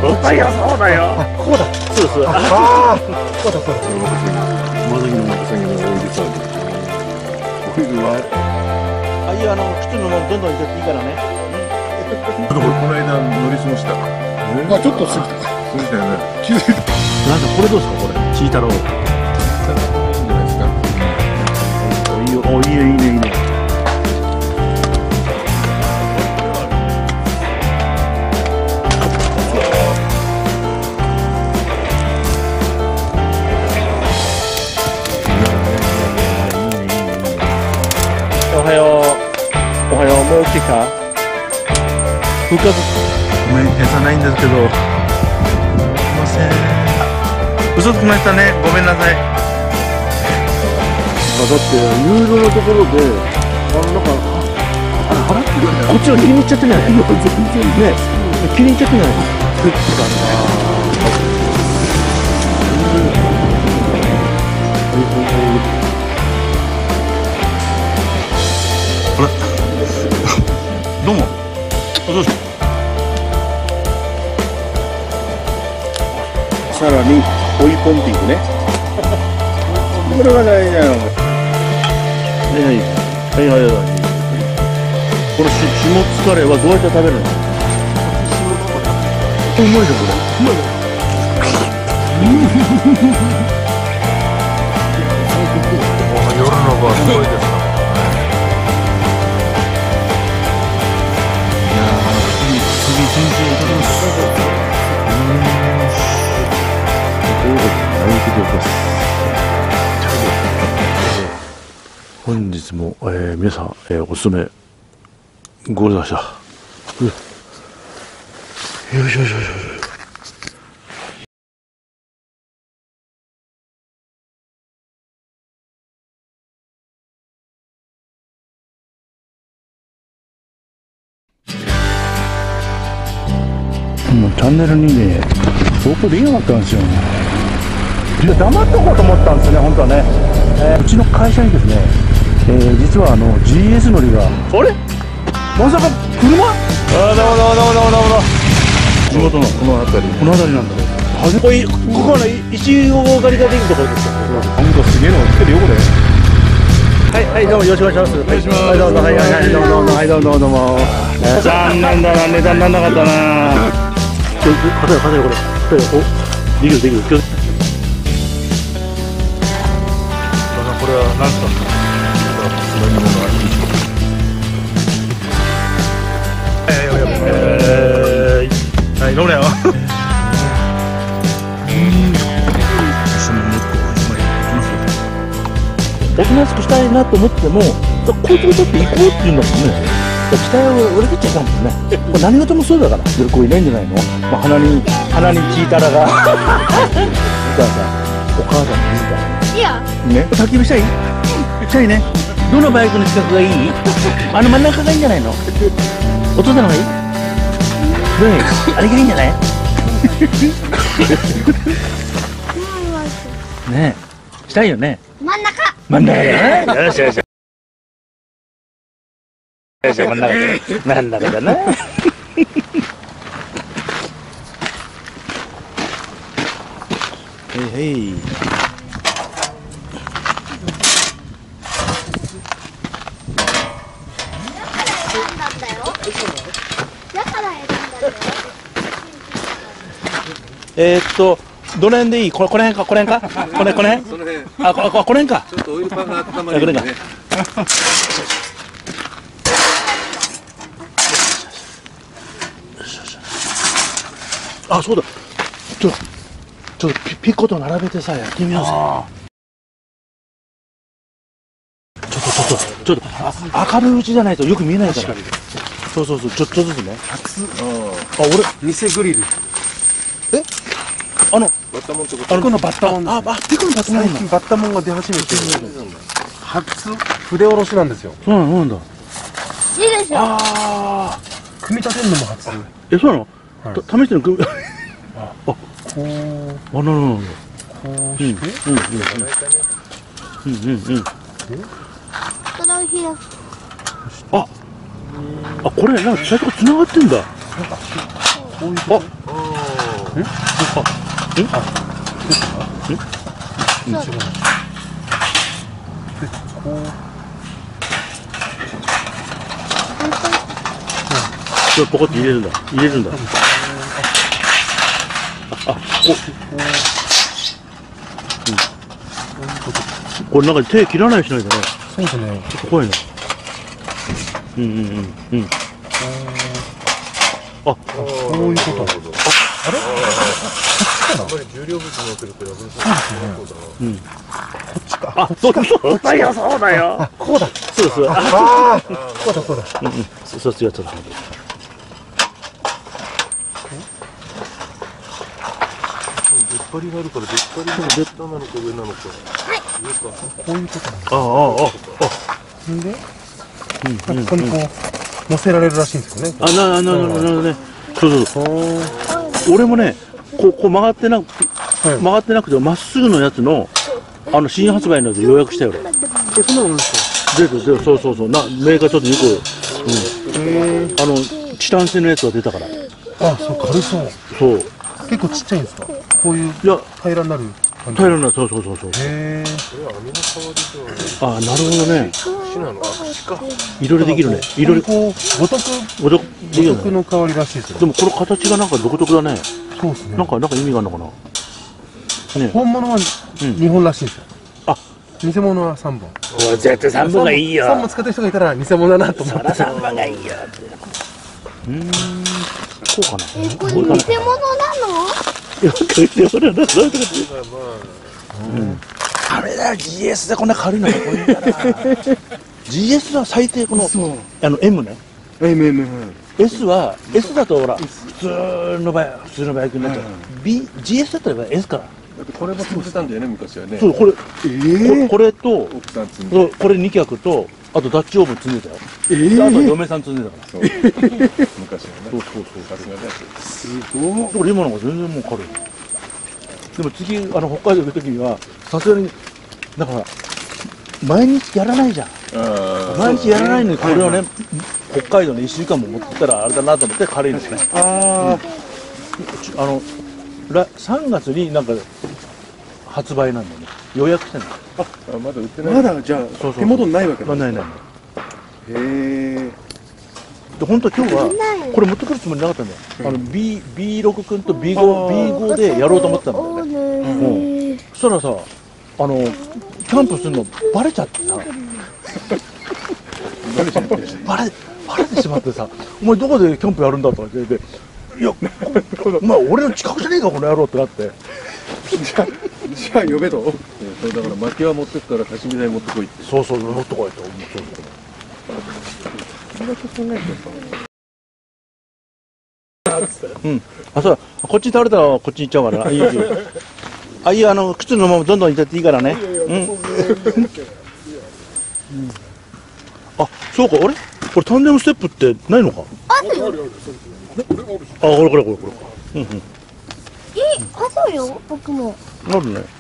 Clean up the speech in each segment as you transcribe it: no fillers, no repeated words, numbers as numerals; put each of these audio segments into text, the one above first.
いや、そうだよ。ここだ。そうそう。ああ、こうだ、そうだ。まさきのまさきのオイルサービス。オイルは。ああいう靴のものどんどん入れていいからね。この間乗り過ごした。あ、ちょっと過ぎた。過ぎたよね。気づいた。なんかこれどうですか、これ。チータロー。いいんじゃないですか。いいよ、いいね、いいね、いいね。おはよう。おはよう。もう起きてきた？復活。ごめん、餌ないんですけど。すいません。嘘つきましたね。ごめんなさい。だって有料のところで、なんか払ってるんだよ。こっちが気に入っちゃってない。全然ね。気に入っちゃってない。あれどうも。どうした。さらに追いポンピングね。これが大事なの。はいはいはいはいはい。このしもつカレーはどうやって食べるの？うまいじゃんこれ。うまいじゃん。夜の部はすごいですか。いやー、次先生いただきます。本日も、皆さん、おすすめございました。よいしょよいしょよいしょ。もうチャンネルにね、投稿できなかったんですよ。いや、黙っとこうと思ったんですね、本当はね。うちの会社にですね、実はGS 乗りが。あれまさか車？あ、どうも。地元のこの辺り。この辺りなんだね。ここはね、石尾狩りができるところですよ。なんかすげえのが来てるよ、これ。はい、どうもよろしくお願いします。お願いします。はい、どうも、はい、どうも。残念だな、値段なんなかったな。硬いこれ。お、できる。これは何ですか？飲み物がいい。はい、飲むなよ。おとなしくしたいなと思っても、こいつにとって行こうっていうんだもんね。期待を裏切っちゃったもんね。これ何事もそうだから。こういないんじゃないの？まあ、鼻にチータラが。じゃあさ、お母さんに見た。いや。ね、焚き火したい？したいね。どのバイクの近くがいい？真ん中がいいんじゃないの？お父さんのがいい？どれ？あれがいいんじゃない？ねえ、したいよね。真ん中だよね。よし。真ん中だな。へい。どの辺でいい？この辺か？この辺？あ、この辺か。ちょっとオイルパンが温まるよね。あ、そうだ。ちょっとピコと並べてさ、やってみようぜ。ちょっと明るいうちじゃないとよく見えないから。そう、ちょっとずつね。あ、俺偽グリル。バッタモンってこと？このバッタモン。ピコのバッタモン。最近バッタモンが出始めて、初筆下ろしなんですよ。そうなんだ。いいでしょ。組み立てるのも初。そうなの？試してる組み。なるほど。こうして。これなんか最初から繋がってんだ。こういう。 これポコって入れるんだ。入れるんだ。これなんか手切らないしないとね。 そうですね。 ちょっと怖いな。あ、 こういうこと。あれ？ あんまり重量物乗ってると破れそうそうですね。こっちか。 あ、そうだよ、そうだよ。 こうだ。 そうそう。 ああ、こうだそうだ。 そう違う、ちょっと。 出っ張りがあるから出っ張りが下なのか上なのか。上か。 こういうことなんだ。 あ。 んで、ここにこう乗せられるらしいんですよね。 なるね。そう。俺もね、こう曲がってなくてまっすぐのやつの新発売のやつ予約したよ俺。 そんなのです出るそう。メーカーちょっとよくチタン製のやつが出たから。 あ、そう軽そう。 そう。 結構ちっちゃいんですか。こういう平らになる感じ。 平らなそう。 へえ。 これは網の代わりではない。 あ、なるほどね。 串なの？串か。 いろいろできるね。いろいろ。 こう五徳の代わりらしいですよ。 でもこの形がなんか独特だね。 そうですね。 なんか意味があるのかな。ね。 本物は2本らしいんですよ。 あ、 偽物は3本。 絶対3本がいいよ。 3本使ってる人がいたら偽物だなと思って。 3本がいいよって。こうかな。 これ偽物なの？ いや、偽物なの。あれだよ、GS でこんな軽いのがこういうから。GS は最低このM ね。S は S だとほら普通のバイクになっちゃう。GS だったら S から。 これも積んでたんだよね昔はね。 そうこれこれと奥さん積んで。 これ2脚とあとダッチオーブン積んでたよ。あと嫁さん積んでたから。 そう昔はね。 そう。 さすがだよ。 すごい。 これ今の方が全然もう軽い。でも次北海道行く時にはさすがにだから毎日やらないじゃん。毎日やらないのにこれをね北海道に1週間も持ってったらあれだなと思って軽いんですね。3月になんか発売なんだよね。予約してんの。 あ、まだ売ってない。 まだじゃあ手元にないわけだ。 ない。 へえ。 で本当今日はこれ持ってくるつもりなかったんだよ。B6 君と B5 でやろうと思ってたんだよね。そしたらさキャンプするのバレちゃってさ。バレてしまってさ、お前どこでキャンプやるんだとか言って、いや、お前俺の近くじゃねえかこの野郎ってなって。 じゃあ呼べと。 そうだから薪は持ってくから刺身台持ってこいって。 そう持ってこいと思って。 それだけ考えてあ、そうこっち倒れたらこっち行っちゃうからな。いい靴のままどんどん行っちゃっていいからね。あ、そうか、これタンデムステップってないのか。 あるよ。 これ。 そうよ、僕も。 あるね。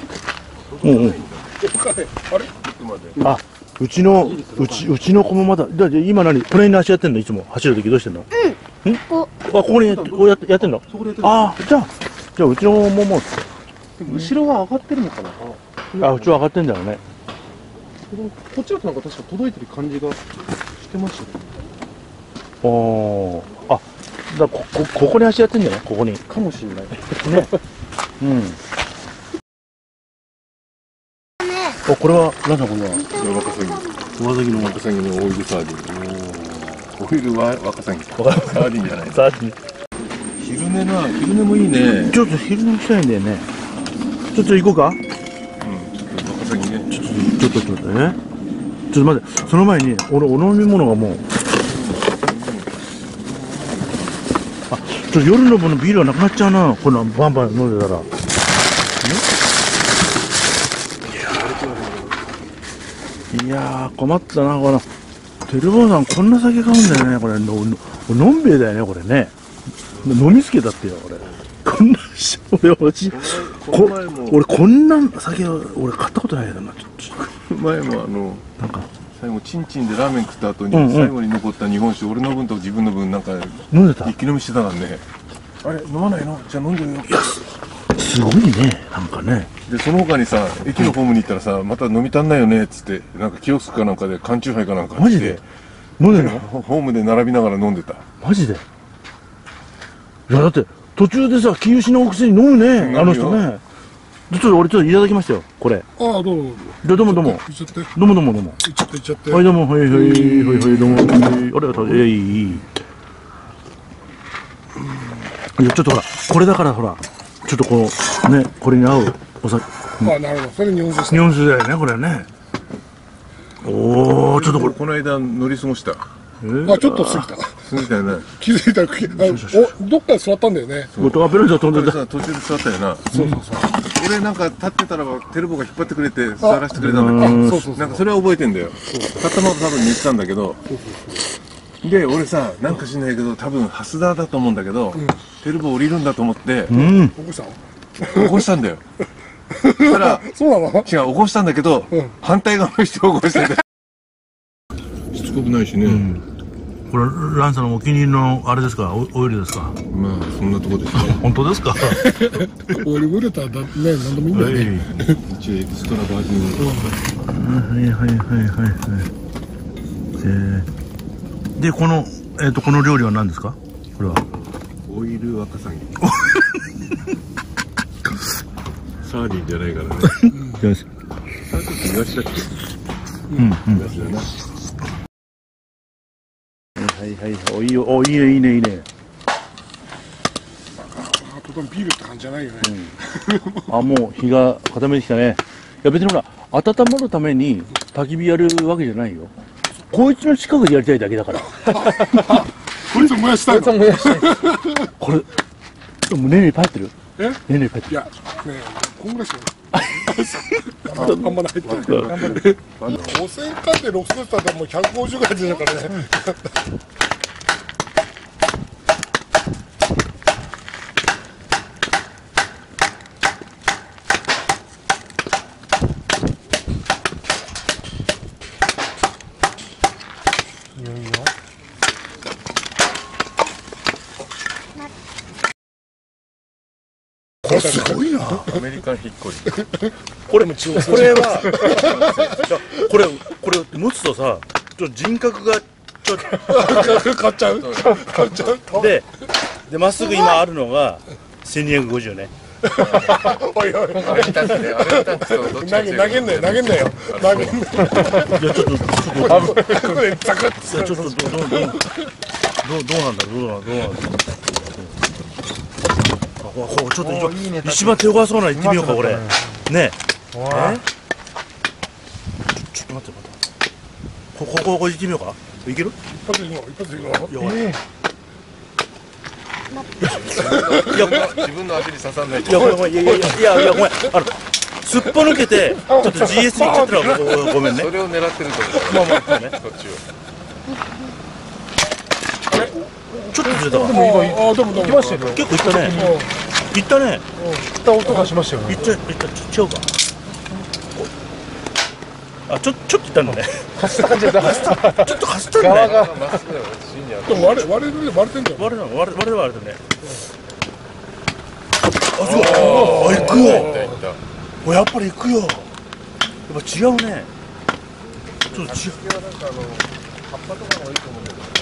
あ、うちの子もまだ今何この辺に足やってんの？いつも走るときどうしてんの？ここにこうやってんの？あ、じゃあうちの子ももう後ろは上がってるのかな。 うちは上がってんだよね。 こっちだとなんか確か届いてる感じがしてましたね。 だここに足やってんじゃない？ここに。 かもしれない。 ね。これは何だこれは。 ワカサギ。 ワカサギのワカサギのオイルサーディン。オイルはワカサギ。サーディンじゃない。 サーディン。 昼寝もいいね。 ちょっと昼寝したいんだよね。ちょっと行こうか。 ちょっとワカサギね。 ちょっとね。ちょっと待って、その前にお飲み物がもう。ちょっと夜の分のビールはなくなっちゃうな。こんなバンバン飲んでたら。いやー困ったなこのテルボーさんこんな酒買うんだよねこれのんべえだよねこれね。飲みつけだってよ俺。こんな俺こんな酒俺買ったことないけどな。ちょっ前もなんか最後チンチンでラーメン食った後に最後に残った日本酒俺の分と自分の分なんか飲んでた。 一気飲みしてたからね。 あれ飲まないの？じゃあ飲んでみよう。 すごいね、なんかね。 でその他にさ、駅のホームに行ったらさ、また飲み足んないよねっつって、なんかキオスクかなんかで缶チューハイかなんかマジで飲んでんの？ ホームで並びながら飲んでた。 マジで。いやだって途中でさ気失うくせに飲むね、あの人ね。ちょっと俺ちょっといただきましたよ、これ。 ああ、どうも。 どうもどうも。 いっちゃって。いっどうもどうもどうも。 ちゃって、いっちゃって。 はいどうも、はいはいはいはいはいどうも。あれがいい。いやちょっとほらこれだからほらちょっとこうねこれに合うお酒。 あ、なるほど。それ日本酒です日本酒だよねこれね。おおちょっとこれ。 この間乗り過ごした。 あ、ちょっと過ぎた。 過ぎたよね。 気づいたら、お、どっかで座ったんだよね。 ペロンチョ飛んでた。 これさ、途中で座ったよな。 そうそうそう。 俺なんか立ってたらテルボが引っ張ってくれて座らせてくれたんだけど、 そうそうそう。 なんかそれは覚えてんだよ。立ったまま多分寝てたんだけど、で俺さなんか知んないけど多分ハスダーだと思うんだけど、テルボ降りるんだと思ってうん。 起こしたの？ 起こしたんだよ。そしたらそうなの？ 違う起こしたんだけど、反対側の人を起こしてて。しつこくないしね。 これランさんのお気に入りのあれですか、オイルですか。 まあそんなとこですね。 本当ですか。 オイルブレターだね、なんでもいいんだよね。 一応エクストラバージはいはいはいはいはい。でこのこの料理は何ですか。これはン、オイルワカサギ。サーディンじゃないからね。 よし。 サーディンってイワシだっけ？イワシだな。 はいはいはい。おいいよ、おいいねいいねいいね。 あ、とてもビールって感じじゃないよね。 あもう日が傾めてきたね。いや別にほら温まるために焚き火やるわけじゃないよ。こいつの近くでやりたいだけだから。 こいつ燃やしたいの？ これ胸にいっぱい入ってる。 え？ 胸にいっぱい入ってる。 いや、ねえ、こんぐらいしかない。あんまない。5000回で6セッターでもう150ぐらい出ちゃうからね。 これすごいな。 アメリカンヒッコリー。 これはこれ持つとさちょっと人格がちょっ買っちゃう？買っちゃう？ とでまっすぐ今あるのが1250ね。 おいおい。 あれに立つね。あれに立つとどっちが強いか。 投げんなよ、投げんなよ。投げんなよ。 いやちょっとこれザクッいやちょっとどうなんだろうこうちょっと一番手強そうなの行ってみようかこれねちょっと待ってここ行ってみようか。いける？ 一発いくの？一発いくの？ いや自分の足に刺さんないいやごめんごめんいやごめんすっぽ抜けてちょっと GS に行っちゃったらごめんね。 それを狙ってると思う。 まあねこっちを。 ちょっとずれたわ。 あ、でも行きましたよ。 結構いったね。いったね。 行った音がしましたよね。 いった違うか。あちょっといったんだね。ちょっとかすったんだね。 まっすぐだよ。芯にある。 でも割れてんじゃん。 割れはあれだね。あすごい。あ行くよ。やっぱり行くよ。やっぱ違うね。ちょっと違う。 葉っぱとかのがいいと思うんだけど。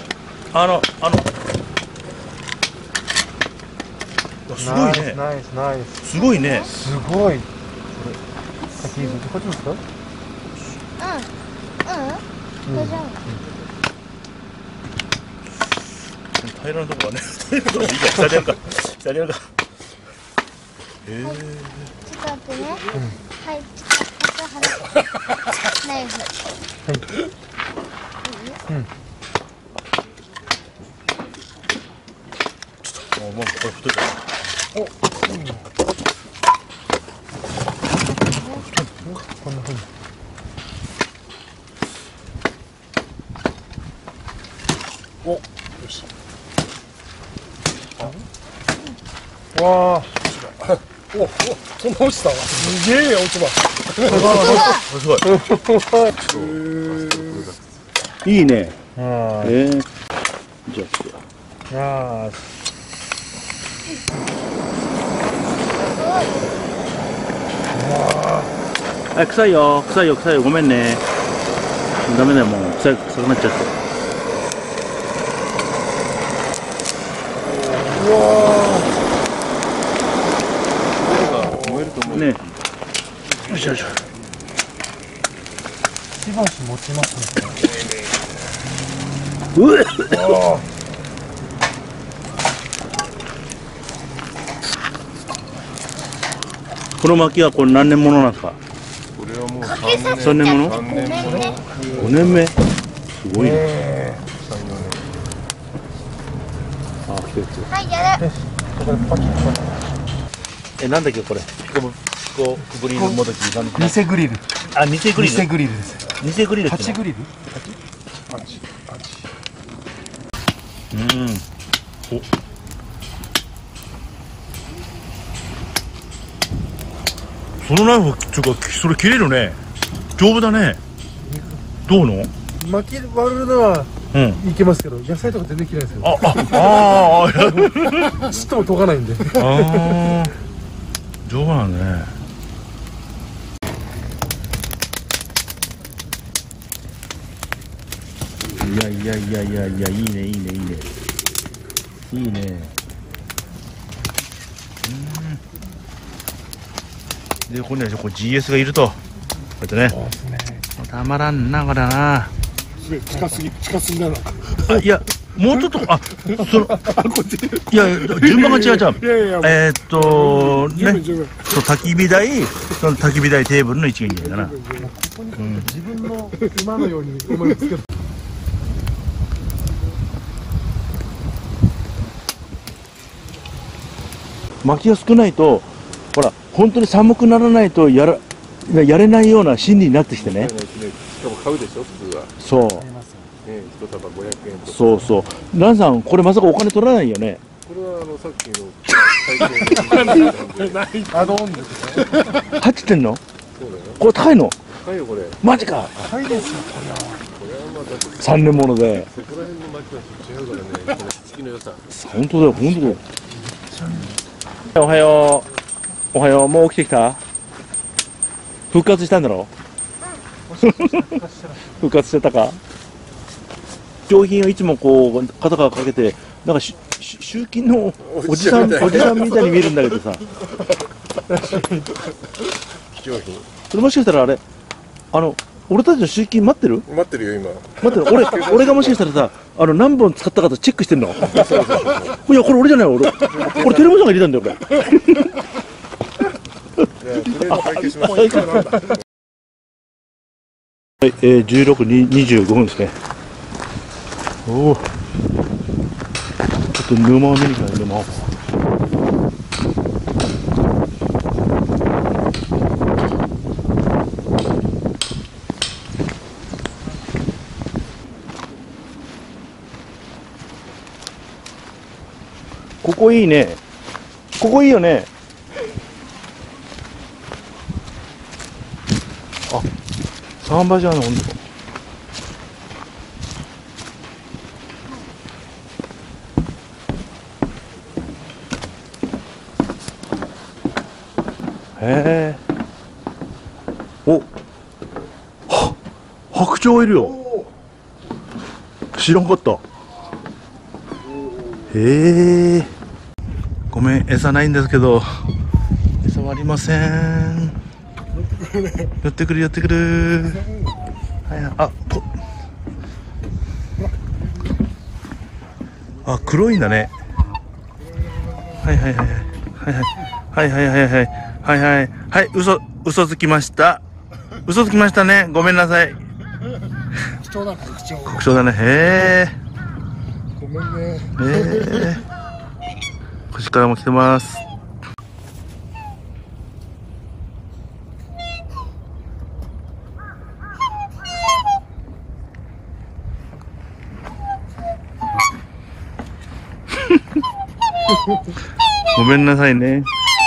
すごいね。 ナイスナイス。 すごいね。 すごい。これ、こっちですか？ 大丈夫。 平らなとこはね。平らなとこいいか。下でやるか。 ちょっと待ってね。はい、ちょっと離して。ナイフ。 もうこれ太いから。 こんな風に。 お、よし。 わあ。 お、その落ちたわ。すげえ落ち葉。 すごい。いいね。 あじゃあちょっと。 あ。 あ、臭いよ、臭いよ、臭いよ、ごめんね。ダメだよ、もう臭くなっちゃって。 うわ燃えると思う。 ね。よいしょよいしょ。 しばし持ちますね。 うっ。この薪はこれ何年ものなんですか。 これはもう 3年もの。 3年もの。 5年目。すごいね。あ、来てる来てる。 はい、やる。 これパキッと。 なんだっけこれ。ピコグリルもどき。 偽グリル。 あ、偽グリル。 偽グリルです。 偽グリルって 8グリル？ お。そのナイフっていうかそれ切れるね。丈夫だね。どうの？ 巻き割るのはうん。 いけますけど、野菜とか全然切れないですよ。ちっとも研がないんで。 ああ、丈夫なんだね。いや、いいね、いいね。いいね。で、ここにはGS がいると。こうやってね。たまらんな、これな。 近すぎなの。 あ、いや、もうちょっと、いや、順番が違うじゃん。 いやいや、 ね、 十分。 そう、焚き火台、その焚き火台テーブルの位置がいいんだよな。 ここに自分の馬のように思いますけど。 薪が少ないと、ほら、本当に寒くならないとやれないような心理になってきてね。 しかも買うでしょ普通は。 そう。 ね、一束500円とか。 そうそう。ランさん、これまさかお金取らないよね。 これはさっきの体験アドオンですね。 入ってんの？ そうだよ。 これ高いの？ 高いよこれ。 マジか。 高いですよ、これは。 これはまた 3年もので。 そこら辺の薪は違うからね。この月の良さ。 本当だよ、本当だよ。おはよう。おはよう。もう起きてきた？復活したんだろ？復活してたか？商品をいつもこう肩からかけて、なんか集金のおじさんみたいに見えるんだけどさ。 貴重品。 それもしかしたらあれ、俺たちの集金待ってる？ 待ってるよ今。 待ってる。俺がもしかしたらさ、何本使ったかとチェックしてんの？いや、これ俺じゃないよ。俺テレビさんが入れたんだよ、これ。 とりあえず会計します。 はい、16時25分ですね。おお。ちょっと沼を見に行かない、沼を。ここいいね。ここいいよね。あ、サンバじゃん、ほんと。へえ。お。白鳥いるよ。知らんかった。へえ。ごめん、餌ないんですけど。餌はありません。寄ってくる。はいはい、黒いんだね。はい、嘘つきました。嘘つきましたね。ごめんなさい。 貴重だね、貴重。 国鳥だね。へえ。 ごめんね。 腰からも来てます。ごめんなさいね。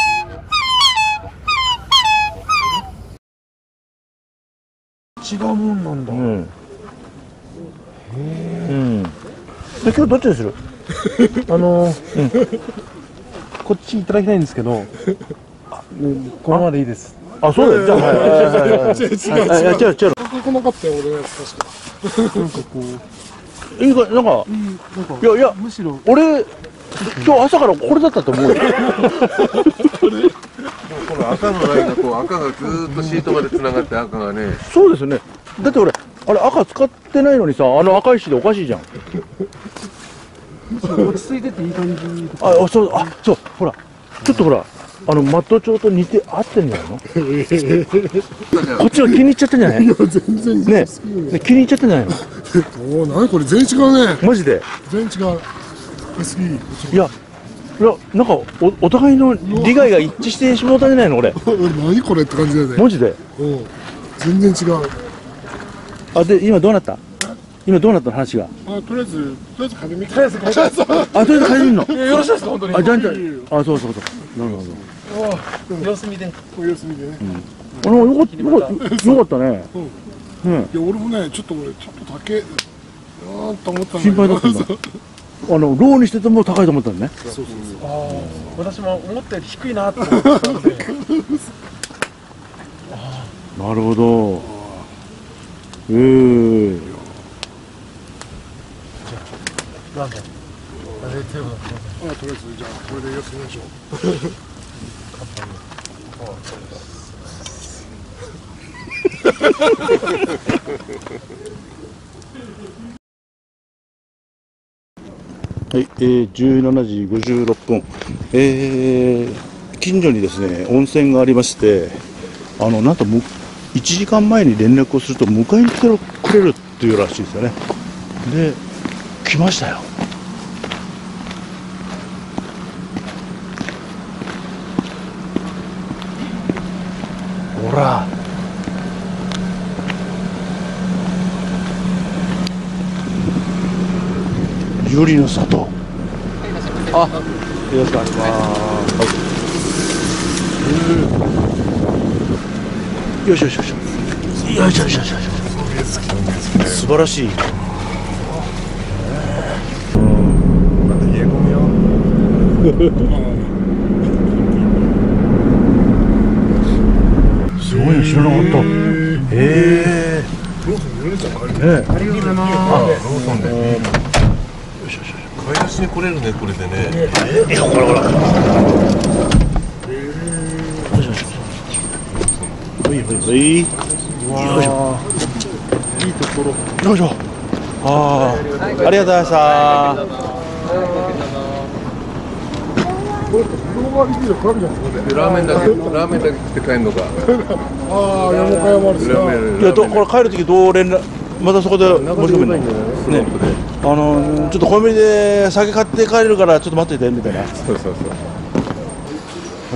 違うもんなんだ。 うん。で、今日どっちにする？ こっちいただきたいんですけど、このままでいいです。 あ、そうだよ。じゃあ、はい。違う。 高くなかったよ、俺のやつ、確か。 なんかこう、 いいか、なんか、いや、 むしろ、 俺、今日朝からこれだったと思うよ。 この赤のラインがこう赤がずーっとシートまでつながって赤がね。 そうですよね。だって俺、あれ赤使ってないのにさ、あの赤石でおかしいじゃん。 落ち着いてていい感じ。 そう、ほら、ちょっとほら、マット調と似て合ってんじゃないの？こっちは気に入っちゃったんじゃない？ いや、全然ね、気に入っちゃったんじゃないの？ おお、なにこれ、全然違うね。 マジで。 全然違う。SB。 いや、なんかお互いの利害が一致してしまったんじゃないの俺。 何これって感じだよね。 マジで。 全然違う。 あ、で今どうなった？今どうなったの話が。 とりあえず帰り見た。 とりあえず帰りんの。 よろしいですか、本当に。 あ、じゃあ、そう。なるほど。 様子見で。 お休みでね。 よかったね。 いや、俺もね、ちょっと高えなと思ったんだけど。 心配だったんだ。ローにしてても高いと思ったのね。 そう。 私も思ったより低いなって思ってたんで。 なるほど。 なんだ。 とりあえず、じゃあ、これで休みましょう。 はい、17時56分。近所にですね、温泉がありまして、なんと1時間前に連絡をすると迎えに来てくれるっていうらしいですよね。で、来ましたよ。ほら。ゆりの里。あ、よろしくお願いします。よし。素晴らしい。 また冷え込むよ。 すごいの知らなかった。 ローソンに寄れちゃうからね。 ありがとうございます。 ローソンで。買い出しに来れるね、これでね。 ほら。はい。よいいところ。 いしょ。ありがとうございました。 これ、両側に来るじゃん、そこで。 でラーメンだけ食って帰るのか。 ああ、山岡山ですか。 いや、これ帰るときどう連絡、またそこで申し込めるの？ね、ちょっとコンビニで酒買って帰れるからちょっと待っててみたいな。 そう。 はい。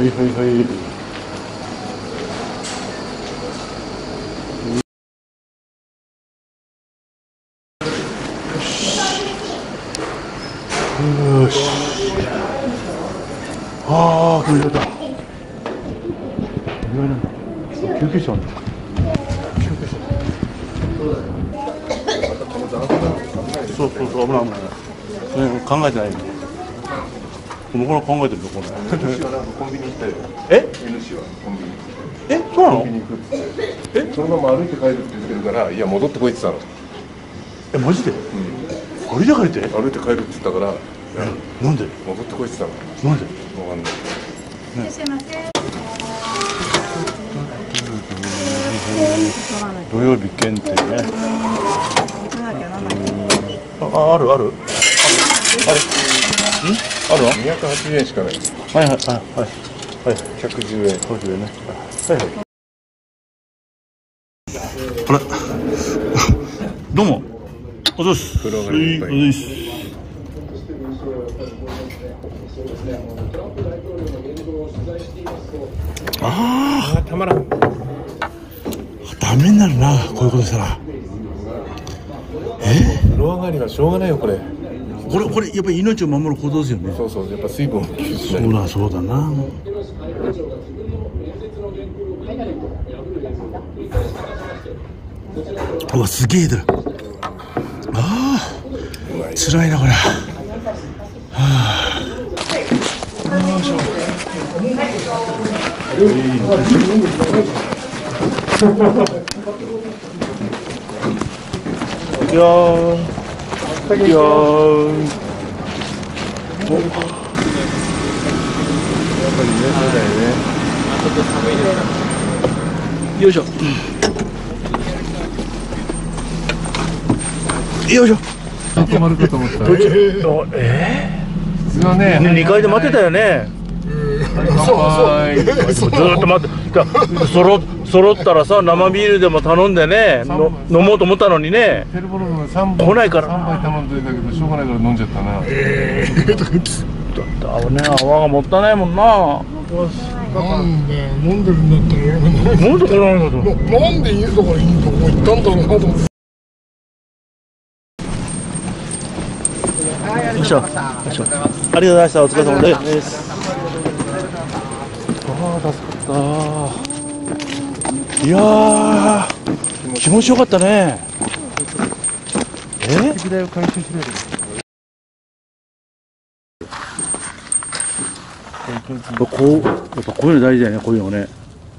よし。ああ、気持ちよかった。救急車あるんだ。そう危ない。それ考えてないよ。この頃考えてるのこれ。 コンビニ行ったよ。 え？ N 氏はコンビニ。 そうなの？ コンビニ行くって。そのまま歩いて帰るって言ってるから、いや戻ってこいって言ったの。 マジで？歩いて帰って？ 歩いて帰るって言ったから、 なんで？ 戻ってこいって言ったの。 なんで？ わかんない。 いらっしゃいませ。 土曜日限定ね。ある。あれ？あるの 280円しかない。 はい。 110円。 50円ね。はい。あれどうも。おどす。 風呂がいっぱい。 あたまらん。 ダメになるな、こういうことしたら。 風呂上がりはしょうがないよ、これ。 これやっぱり命を守る行動ですよね。 そう、やっぱ水分を吸収しない。 そうだな。うわ、すげえ出る。辛いなこれ。よいしょ。 いくよー。いくよー。よいしょ。よいしょ。 止まるかと思った。 普通はね、 2階で待ってたよね。ずっと待って、揃ったらさ、生ビールでも頼んでね、飲もうと思ったのにね。 テルボログが3杯来ないから。 3杯頼んでたけど、しょうがないから飲んじゃったな。 だってね、泡がもったいないもんな。 なんで飲んでるんだったら俺なんで来ないのと。 なんでいいところいいとこ行ったんだろうなと思って。 よいしょ。よいしょ。ありがとうございました。お疲れ様です。ああ、助かった。いやー、気持ちよかったね。 敵台を回収しないと。 やっぱこういうの大事だよね、こういうのね。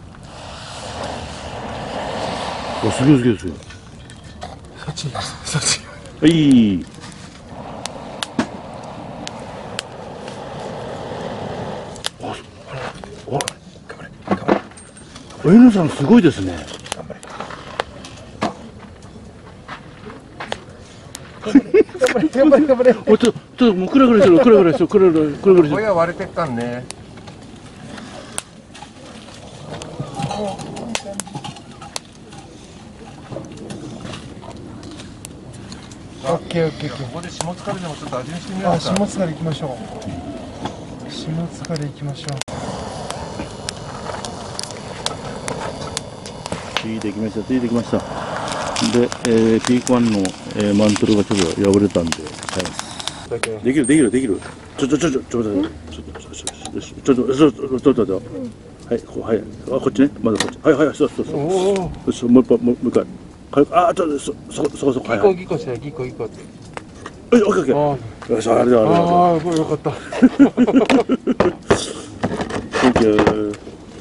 お、すげえすげえすげえ。はい。お犬さんすごいですね。 頑張れ。 お、ちょっともうクラクラしてる、クラクラしてる、クラクラしてる。 親割れてっかんね。 オッケー。 ここで下疲れでもちょっと味見してみようか。 下疲れ行きましょう。下疲れ行きましょう。 ついてきました。で、ピーク1の、マントルがちょっと破れたんで、はい、できる。ちょっと、はい、はい、あ、こっちね、まだこっち、はい、そう、もう一回、あ、ちょっと、そこ、はい、 ギコして、ギコって。 オッケー。よし、あれだ。 ああ、これよかった。 Thank you。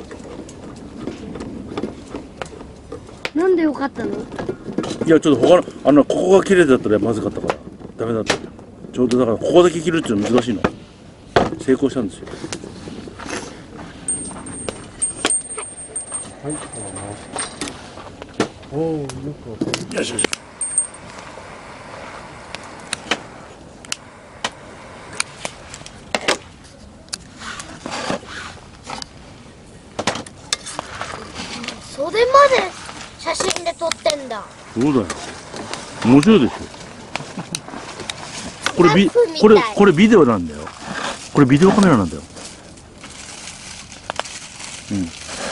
なんでよかったの？ いや、ちょっと他の、ここが切れてたったらまずかったから、ダメだった。ちょうどだから、ここだけ切るっていうの難しいの。成功したんですよ。 はい。おお、よく。 よし。 それまで写真で撮ってんだ。 そうだよ。面白いですよ。これビデオなんだよ。これビデオカメラなんだよ。うん。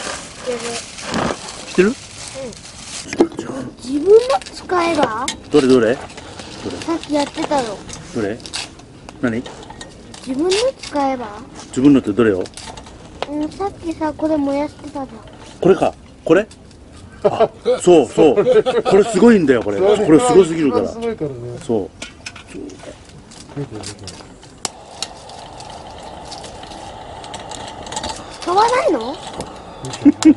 知ってる？ 自分の使えば？ どれ？ さっきやってたの。 どれ？何？ 自分の使えば？ 自分のってどれよ？ さっきさ、これ燃やしてたじゃん。 これか。これ？あ、そう。これすごいんだよ、これ。これすごすぎるから。 すごいからね。 そう。 飛ばないの？ 見て。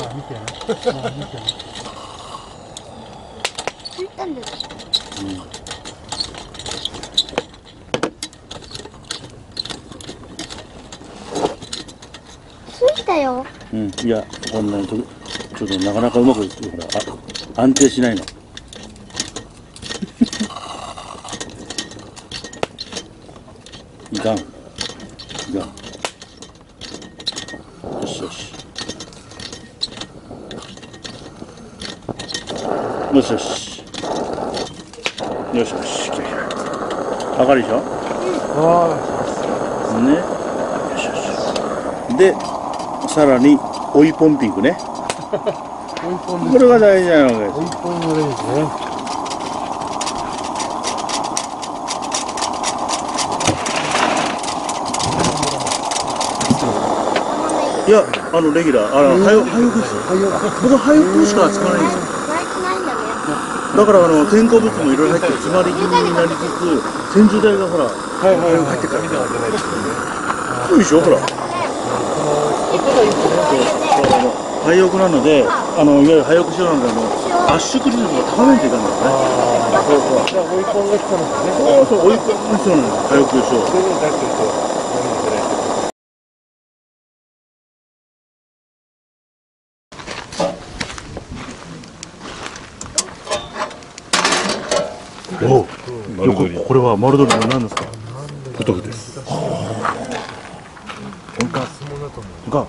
ついたんだよ。ついたよ。 うん、いや、こんなにちょっとなかなかうまくほら、安定しないの。いかん。よし。よし。上がるでしょ？ね。よし。で、さらに追いポンピングね。これが大事なわけです。 追いポンがいいですね。 いや、レギュラー、廃屋です。僕は廃屋しか使わないんですよ。 ないんだね。 だから添加物もいろいろ入って詰まり気味になりつつ、洗浄剤がほら、 入ってから。 そうでしょ、ほら。 廃屋なので、いわゆる廃屋仕様なので、圧縮率を高めないといかんだよね。 そうそう。じゃあ、追い込んが来たのかね。 そうそう、追い込む必要なのよ、廃屋でしょ。 それで出してると、何も出ない。 おう、これは丸鶏の何ですか？ポトフです。が、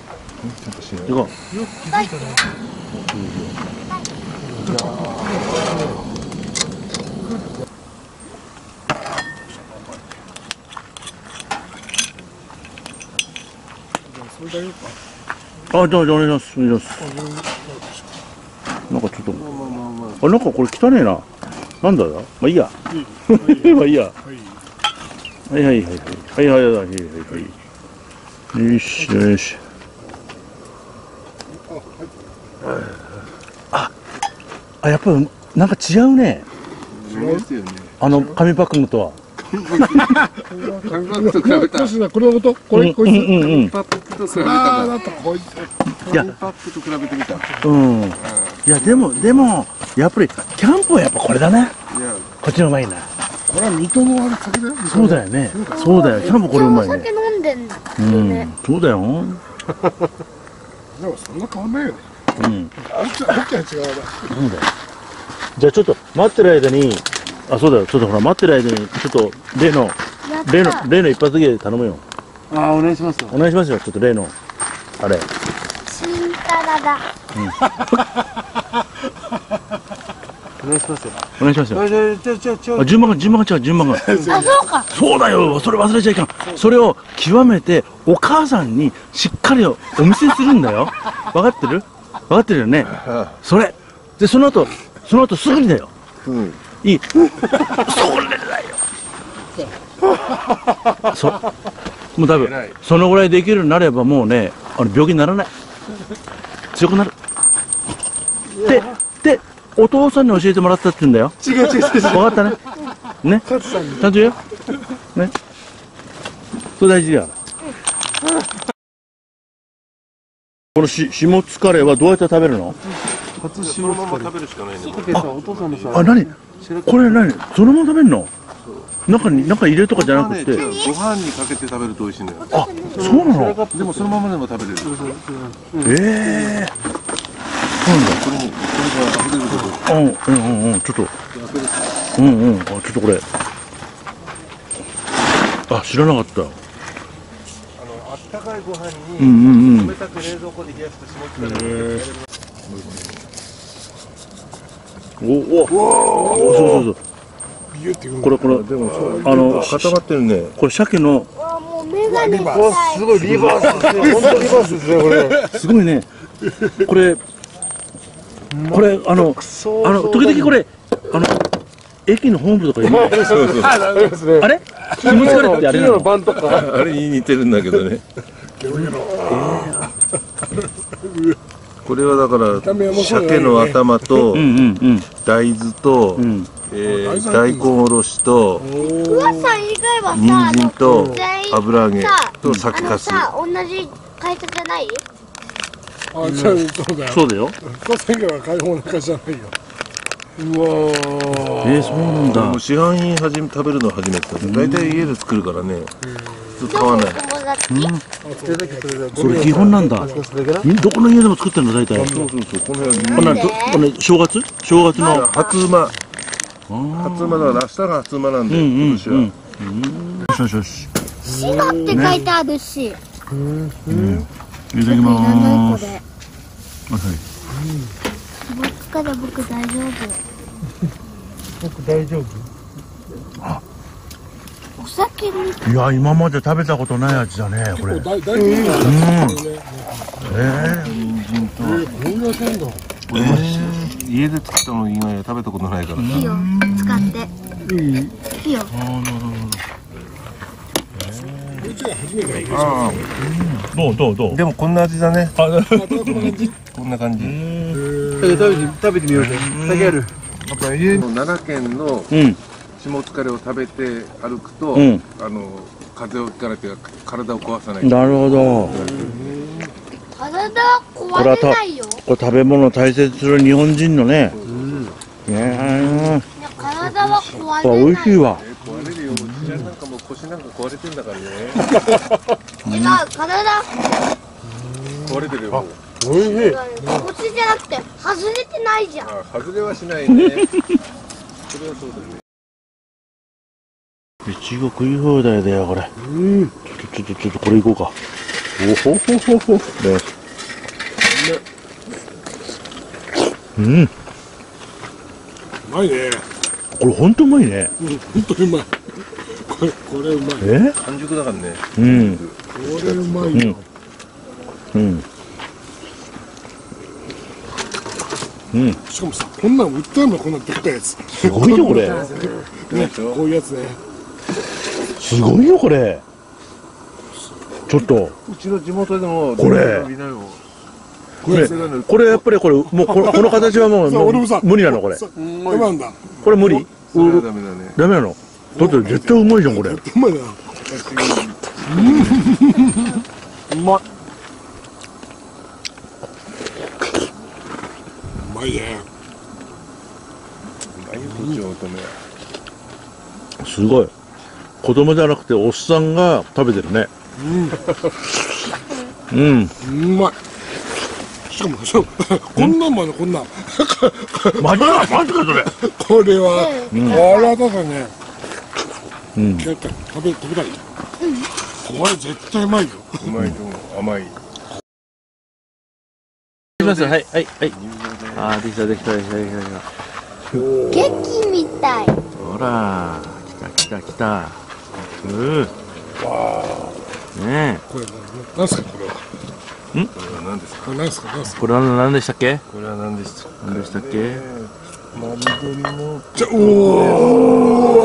あ、じゃあお願いします。お願いします。なんかちょっと、あ、なんかこれ汚ねえな。なんだよ。まあいいや。まあいいや。はいはいはいはいはいはいはいはいはい。よしよし。あ、やっぱりなんか違うね。紙パックンとは。 紙パックと比べたら。 これのことこれこいつ。 紙パックと比べたら。 だったこいつ。 紙パックと比べてみた。 いやでもやっぱりキャンプはやっぱこれだね。こっちのうまいな。 これは水戸のあれ酒だよ。 そうだよね。そうだよ。キャンプこれうまいね。 お酒飲んでんだ。 そうだよ。 でもそんな変わんないよね。あっちは違うな。 なんだよ。じゃあちょっと待ってる間に、あ、そうだよ。ちょっとほら待ってる間にちょっと例の一発芸で頼むよ。 あ、お願いします。 お願いしますよ。ちょっと例のあれ。 チンタラだ。 お願いしますよ。 お願いしますよ。順番が違う、順番が。 あ、そうか。 そうだよ。それ忘れちゃいかん。それを極めてお母さんにしっかりお見せするんだよ。分かってる？分かってるよね。それでその後すぐにだよ。いい。それだよ。もう多分そのぐらいできるようになればもうね、病気にならない。強くなる。でお父さんに教えてもらったって言うんだよ。 違う。 分かったね。ね。ちゃんと言うよ。ね。それ大事だよ。このしもつカレーはどうやって食べるの？ そのまま食べるしかないね。 お父さんのさ。 あ、何？これ何？そのまま食べるの？中に入れるとかじゃなくて。 ご飯にかけて食べると美味しいのよ。 あ、そうなの？ でもそのままでも食べれる。 ええ。 これが溢れること。 ちょっと。あ、ちょっとこれ。あ、知らなかった。 あったかいご飯に冷たく冷蔵庫で冷やした下津カレー。 そう。これでも固まってるね。 これ鮭の。 もうメガネみたい。 すごいリバースですね。本当リバースですね、これ。 すごいね。これ時々これ駅のホームとかにあれ？気持ち悪いってあれなの？ あれに似てるんだけどね。これはだから鮭の頭と大豆と大根おろしとふわさん以外はさ、 人参と油揚げと酒かす。 同じ会社じゃない？ あ、じゃあそうだよ。 そうだよ。 小千家は開放中じゃないよ。 うわそうなんだ。 もう市販品食べるの初めてだね。大体家で作るからね。普通買わない。 それ基本なんだ。どこの家でも作ってるの大体。 そう。この辺は正月の初馬だから明日が初馬なんで今年は。 よし。 滋賀って書いてあるし。 いただきます。 僕大丈夫。 僕大丈夫。 お酒に。 いや、今まで食べたことない味だね、これ。 大丈夫。 人参と家で作ったの以外は食べたことないから。 いいよ、使って。いいよ。 どう？ でもこんな味だね。こんな感じ。 食べてみようぜ。竹ある。 やっぱ家の奈良県の下津カレーを食べて歩くと風邪をひかれて体を壊さない。 なるほど。 体は壊れないよ。 これ食べ物を大切にする日本人のね。ねいや体は壊あ、 れない。 美味しいわ。 壊れるよ。おじちゃんなんかもう腰なんか壊れてんだからね。 違う、体。 壊れてるよ。もうおいしい。 腰じゃなくて外れてないじゃん。 あ、外れはしないね。それはそうだよね。 いちご食い放題だよ、これ。ちょっとこれいこうか。おほほほほ。ね。うん。 うまいね。 これほんとうまいね。 本当にうまい。これうまい。 え？ 半熟だからね。 うん。 これうまいよ。 うん。うん。 しかもさ、こんなん売ってるの、こんなんでっかいやつ。 すごいよ、これ。 ね、こういうやつね。 すごいよ、これ。ちょっと。 うちの地元でもこれみんなよ。 これやっぱりこれ、もうこの形はもう、 そう俺もさ無理なの、これ。 そううまいんだ。 これ無理？ それはダメだね。 ダメなの？だって絶対うまいじゃん、これ。 うまいな。うまい。うまいね。 ああいうこっちを乙女。 すごい。子供じゃなくておっさんが食べてるね。うん。 うまい。しかも、こんなんもあるの、こんなん。 マジか、それ。 これは、体だね。 うん。 食べたい。これ絶対うまいよ。 うまいと思う。甘い。 いきます。はい。あー、できた。 ケーキみたい。 ほら、来た。ねこれ、なんすか、これは。 これは何ですか。 これなんすか。 え。これは何でしたっけ？ これは何でした。 何でしたっけ？ 丸鶏の。 じゃ、お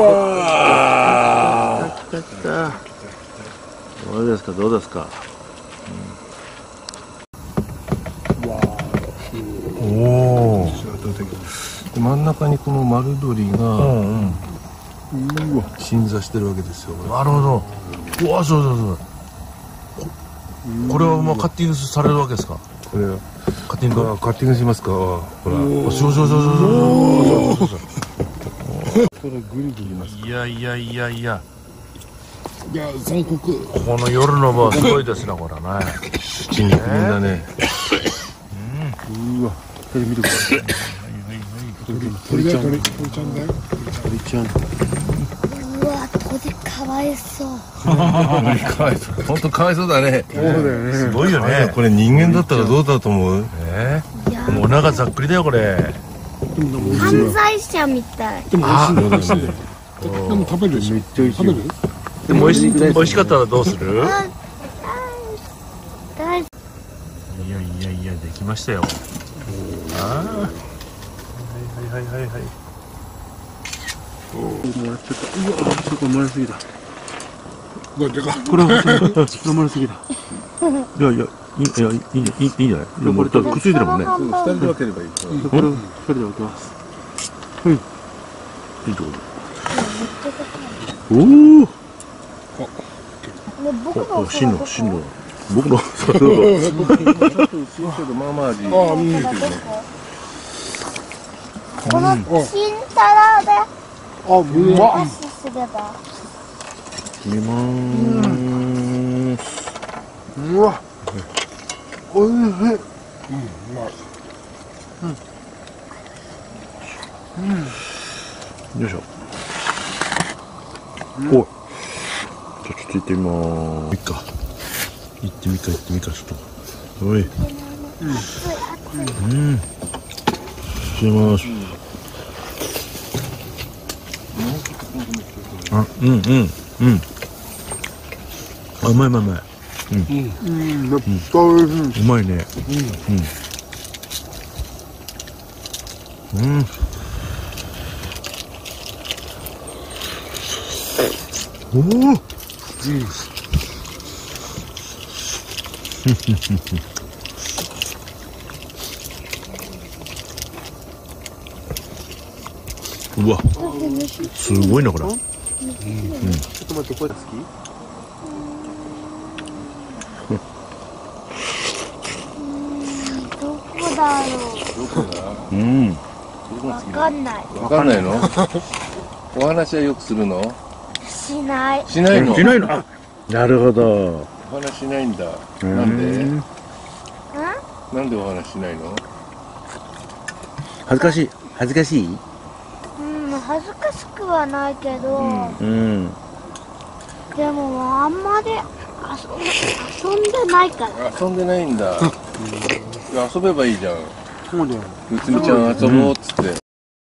ー。 来た。どうですか。おお。 真ん中にこの丸鶏が鎮座してるわけですよ。 なるほど。うわ、そう。これはもうカッティングされるわけですか？ これはカッティング？ カッティングしますか。ほら。 そう。 これグリグリます。 いや。 いや、残酷。 この夜の場はすごいですね、これはね。 七肉みんなね。うわ。これ見てください。 鳥ちゃんだよ。 鳥ちゃん。 うわ、鳥かわいそう。 かわいそう。本当かわいそうだね。 そうだよね。 すごいよね。 これ人間だったらどうだと思う？ いや、 もうお腹ざっくりだよ、これ。 犯罪者みたい。 でも美味しいんだよ。でも食べるでしょ。食べる？ でも美味しかったらどうする？ 大丈いや、できましたよ。ああ。はい。もらっちゃった。うわ、そこ回りすぎた。 これでか。 これは回りすぎた。いや、いいんじゃない？いや、これくっついてるもんね。 二人で分ければいい。 これを二人で分けます。はい。いいところ。おお。 夫。 進路。僕の。 まあまあ味。 このチンタラでうまっ。 すれば。 見まーす。 うわ。おいしい。うまい。 よいしょ。おい。じゃあちょっと行ってみまーす。行ってみっか、ちょっと。おい。します。あ、あ、うまい。 めっちゃおいしい。 うまいね。おお。うわ、すごいなこれ。 ちょっと待って、これ好き？ だろうん。 う。わかんない。 わかんないの？お話はよくするの？ しない。 しないの？ しないの？あ、なるほど。 お話しないんだ。なんで？なんでお話しないの？ 恥ずかしい。恥ずかしい？ 恥ずかしくはないけど、 うん。 でもあんまり遊んでないから。 遊んでないんだ。遊べばいいじゃん。 そうだよ。 うつみちゃん遊ぼうっつって。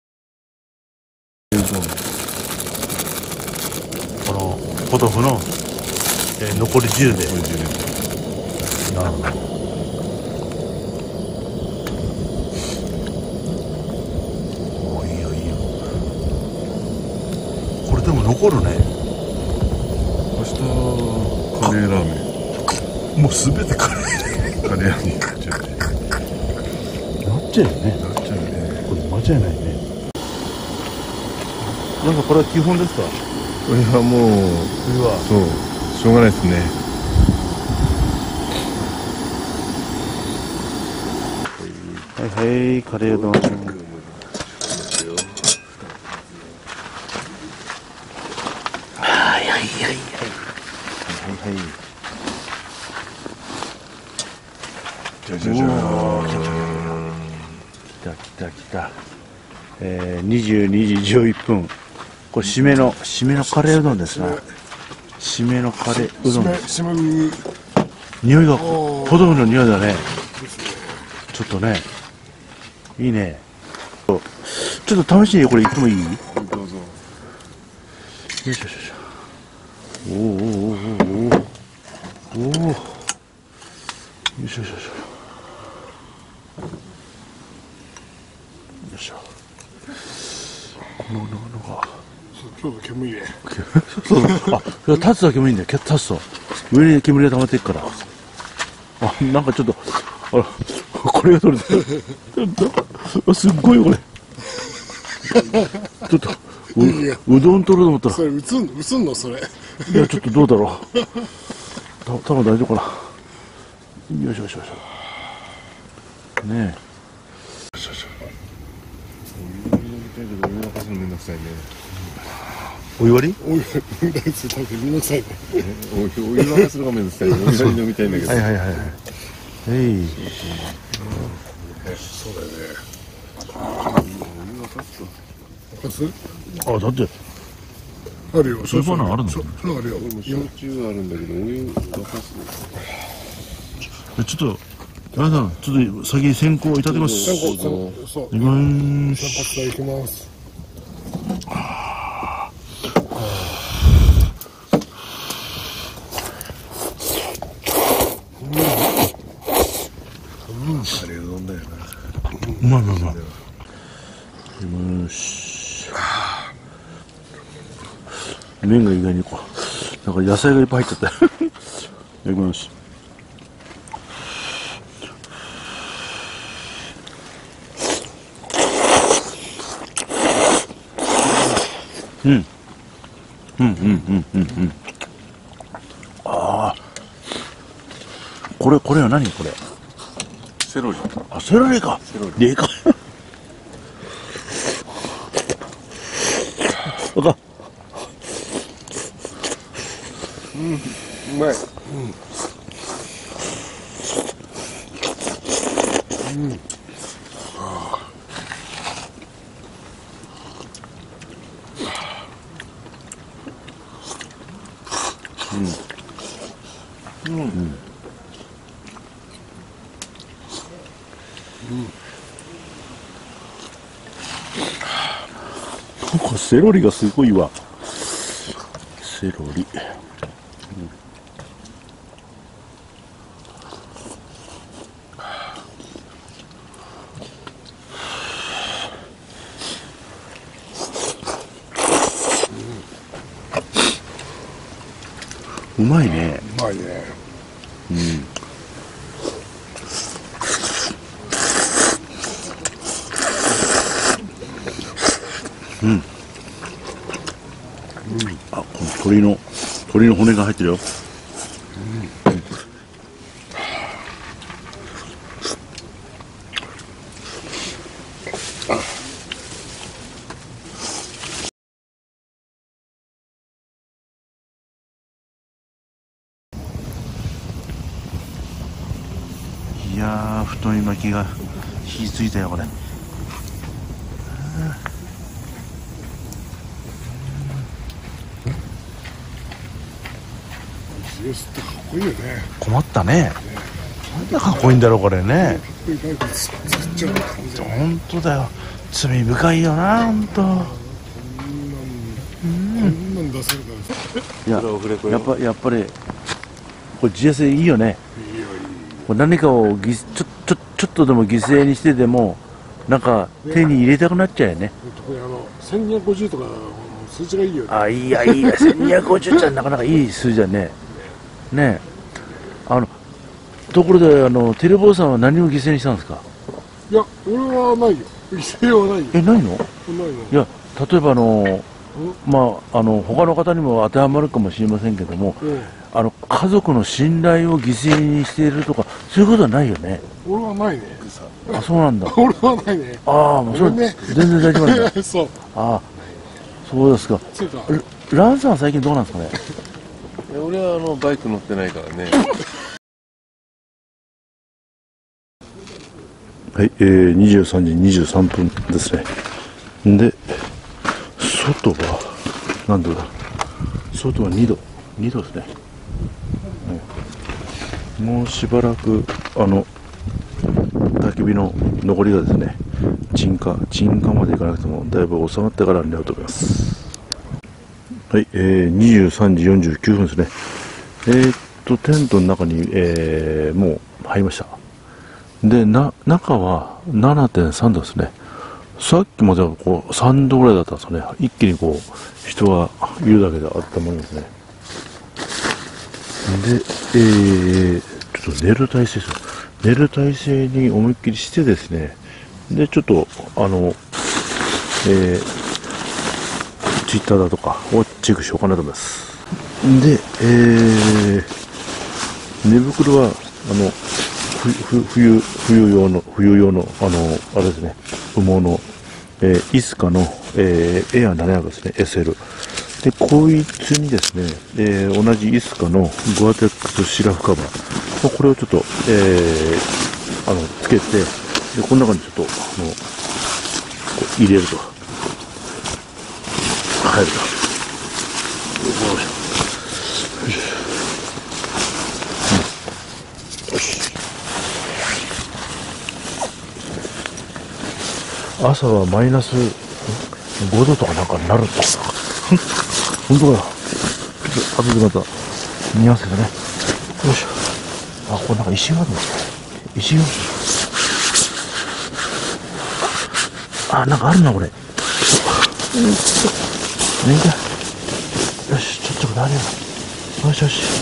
このポトフの、残り汁で。なるほど。おー、いいよいいよ。これでも残るね。 明日カレーラーメン。 もうすべてカレーカレーラーメンになっちゃうね。 なっちゃうよね。 なっちゃうね。 これ間違いないね。なんかこれは基本ですか？ これはもう冬は。 そうしょうがないですね。 はいはい、カレーうどん。はいはいはいはい。はいはい。 じゃじゃじゃーん。 来た来た来た。22時11分。これ締めのカレーうどんですね。締めのカレーうどんです。 締め匂いがポトフの匂いだね。ちょっとね、いいね。ちょっと試しにこれ行ってもいい？ どうぞ。 よいしょよいしょ。おおおおおおおお。よいしょよいしょよいしょ。よいしょ。このが今日の煙ね。 そうそう。あ、立つだけもいいんだよ。立つと上に煙が溜まっていくから。あ、なんかちょっと、あら、これが取れてる。すっごいこれ。ちょっとうどん取ると思ったら。 それ映んのそれ。 いや、ちょっとどうだろう。多分大丈夫かな。よいしょよいしょよいしょ。ねえ。よいしょよいしょ。 お湯沸かすのめんどくさいね。 お湯割り？ お湯大好き食べてみなさいね。 お湯沸かすのがめんどくさいね。お湯割り飲みたいんだけど。 はいはいはいはい。 そうだよね。沸かす？ あ、だってあるよ。 そういうのあるの？ そうあるよ。 焼酎あるんだけど、お湯沸かす。 ちょっと皆さん、ちょっと先に先行いただきます。 そう。 いきまーす。 散髪台行きます。 カレーうどんだよな。 うまいうまい。よし。麺が意外にこう、なんか野菜がいっぱい入っちゃった。いただきます。ああ。これは何これ？ セロリ。 あ、セロリか。でかい。うまい。 なんかセロリがすごいわ。セロリ。うまいね。 うまいね。 あ、この鶏の骨が入ってるよ。 太い巻きが火ついたよこれ。 GS ってかっこいいよね。 困ったね。なんでかっこいいんだろうこれね。 かっこいいバイク作っちゃう感じ。 本当だよ。罪深いよな本当。 こんなん出せるから。 いややっぱりこれ GS いいよね。これ何かをちょっとでも犠牲にしてでもなんか手に入れたくなっちゃうよね。 特に1250とか数字がいいよね。 あ、いいや1250ってなかなかいい数字だね。ねえ、ところでテレボーさんは何を犠牲にしたんですか？ いや、俺はないよ。犠牲はないよ。 ないの？ ないの。 いや、例えばまあ他の方にも当てはまるかもしれませんけども、家族の信頼を犠牲にしているとかそういうことはないよね。 俺はないね。 あ、そうなんだ。 俺はないね。 ああ、もうそれ、 ね、 全然大丈夫なんだ。 そう。 ああ、そうですか。 そうか。 ランさんは最近どうなんですかね。 俺はバイク乗ってないからね。 はい、23時23分ですね。で、外は何度だ。外は2度ですね。もうしばらく焚き火の残りがですね、鎮火までいかなくてもだいぶ収まってからになると思います。はい、23時49分ですね。テントの中に、もう入りました。で、中は 7.3 度ですね。さっきまではこう3度ぐらいだったんですよね。一気にこう人がいるだけで温まりますね。で、ちょっと寝る体勢ですよ。寝る体勢に思いっきりしてですね。で、ちょっとツイッターだとかをチェックしようかなと思います。で、寝袋は冬用のあれですね、羽毛の、イスカの、エア700ですね、SL。で、こいつにですね、同じイスカのゴアテックスシラフカバー。これをちょっと、つけて、で、この中にちょっと、こう入れると。入ると。朝はマイナス5度とかなんかになるんだ。本当だ。ちょっと後でまた見合わせてね。よいしょ。あ、これなんか石があるんですか。石が。あ、なんかあるなこれ。よし、ちょっと何や。よし。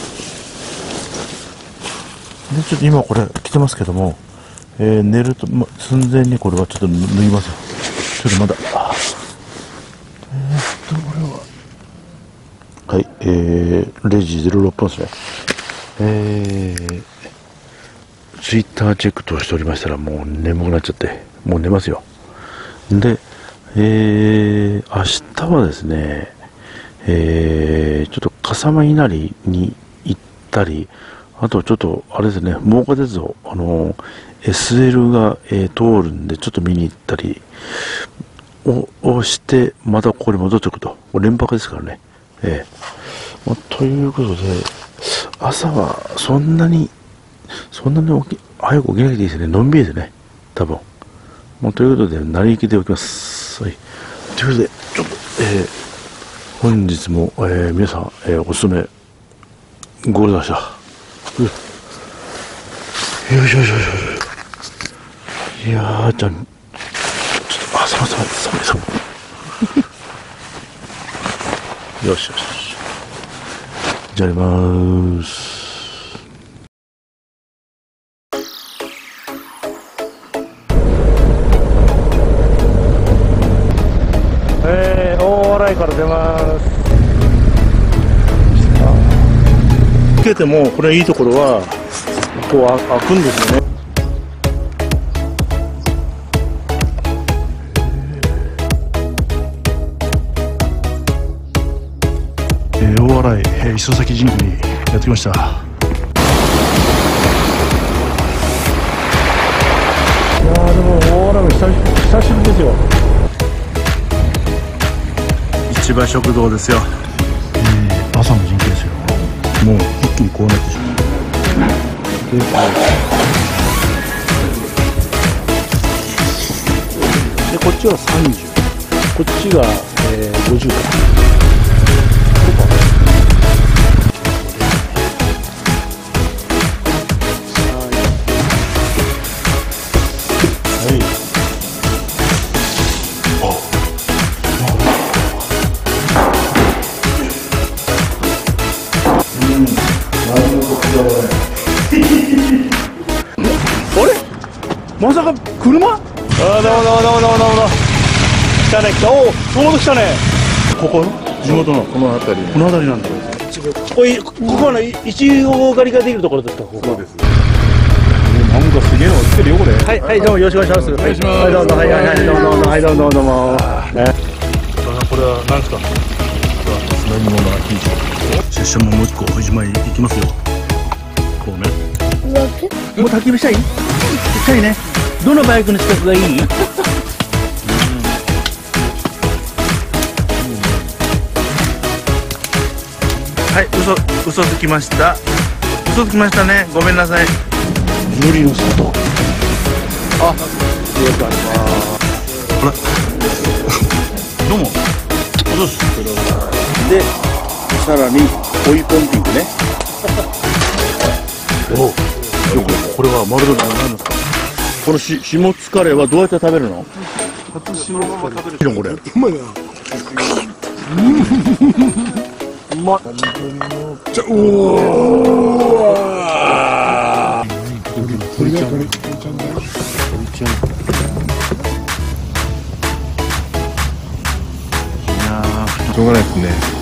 で、ちょっと今これ着てますけども、寝ると、寸前にこれはちょっと脱ぎますよ。ちょっとまだ、これは、はい、0時06分ですね。ツイッターチェックとしておりましたら、もう眠くなっちゃって、もう寝ますよ。で、明日はですね、ちょっと笠間稲荷に行ったり、あとちょっと、あれですね、真岡鉄道、SL が、通るんで、ちょっと見に行ったりをして、またここに戻ってくると。これ連泊ですからね。ということで、朝はそんなに早く起きなきゃいいですね。のんびりですね。多分。ということで、成り行きで起きます。はい。ということで、ちょっと、本日も、皆さん、お勤め、ご苦労様でした。よいしょ。いやー、じゃあ、ちょっと、寒い。よし。じゃあやりまーす。大洗から出ます。つけても、これいいところは、こう開くんですよね。大洗、磯崎神宮にやってきました。 千葉食堂ですよ。朝の人気ですよ。もう一気にこうなってしまう。でこっちは30、こっちが、50か。あれまさか車？ああ、どうも。来たね、来た。おお、ちょうど来たね。ここの地元のこの辺りこの辺りなんだ。ここはね、いちご狩りができるところですか？ここは。そうです。なんかすげえのが来てるよこれ。はい、どうもよろしくお願いします。お願いします。はい、どうも、どうも。これは何ですか？何者が聞いて。拙者ももう一個藤前行きますよ。こうね。もう焚き火したい？したいね。どのバイクの近くがいい？はい、嘘つきました。嘘つきましたね。ごめんなさい。緑の里。あ、よかった。ほら。どうも。おす。で、さらに追いポンピングね。おお。これは丸の何ですか？このしもつカレーはどうやって食べるの？ 初のまま食べる。 これ。 うまいな。 うまっ。 じゃおお。鳥ちゃんだよ。 しょうがないですね。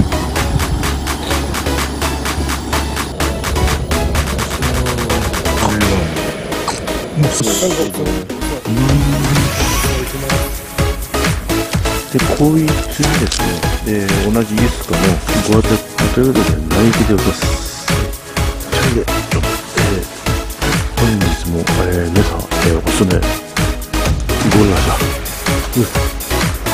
で、こういう次ですね、同じイエスかも、こうやって例えるとね、内気で落とす。それで、本日も、皆さん、おすすめ、ご利用しました。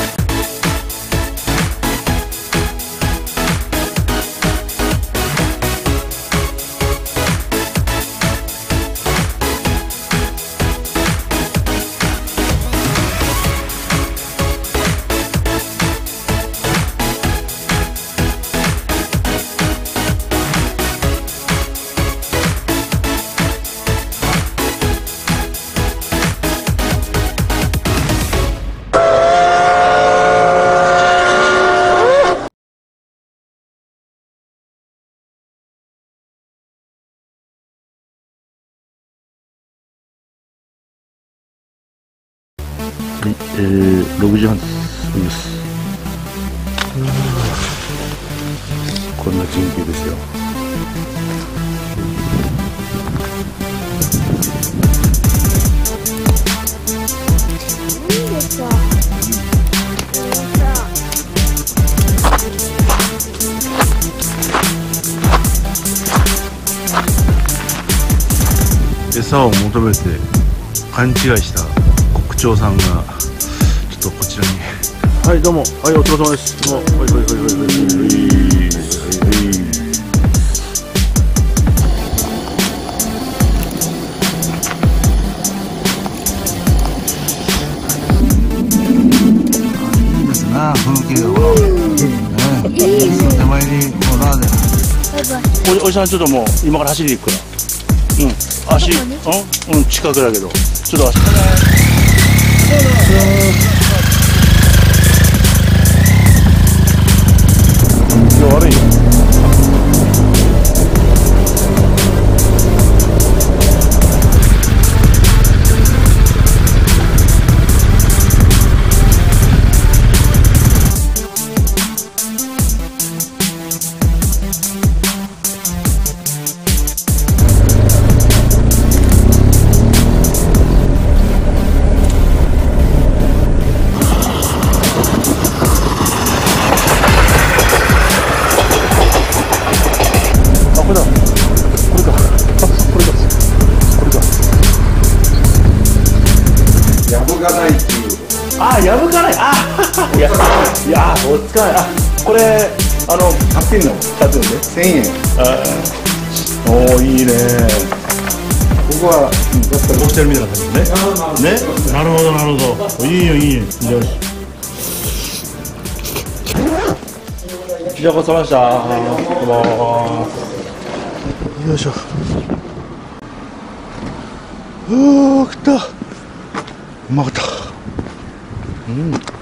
はい、6時半です。こんな人気ですよ。 いいですよ。 餌を求めて勘違いした国長さんがちょっとこちらに。はい、どうも。はい、お疲れ様です。どうも。はい。いいですな、風景が。手前にもうラーメン。おじさんちょっともう今から走りに行くから。足、近くだけど、ちょっと足。今日悪いよ。 あ、破かない。あ、いや、おっかない。あ、これ、8点の2つで1000円。おお、いいね。ここは、やっぱりオフィシャルみたいな感じですね。ね、なるほど、なるほど。いいよ、いいよ。よし。じゃあ、ごちそうさまでした。どうも。よいしょ。うわー、食った。うまかった。うん。